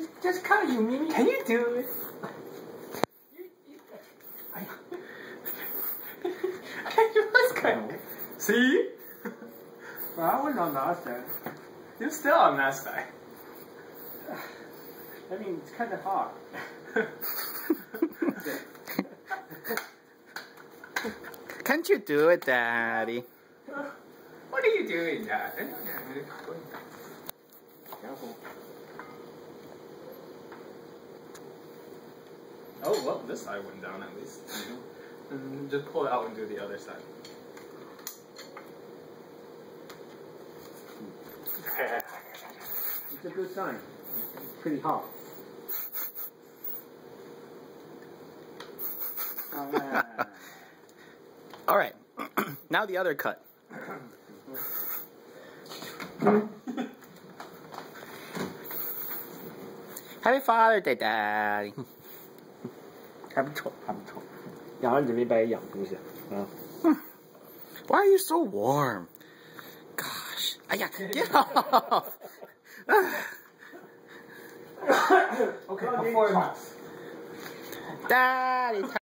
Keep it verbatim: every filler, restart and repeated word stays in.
just cut you, Mimi. Can you do it? You was good. See? Well, I was on that side. You're still on that side. I mean, it's kind of hot. Can't you do it, Daddy? What are you doing, Dad? Careful. Oh, well, this side went down at least. And just pull it out and do the other side. It's a good sign. It's pretty hot. Oh, man. All right. Now the other cut. Happy Father's Day, Daddy. 还不错，还不错。养了你这边白养东西，嗯。 Why are you so warm? Gosh. Aya, get off. Okay, before Daddy.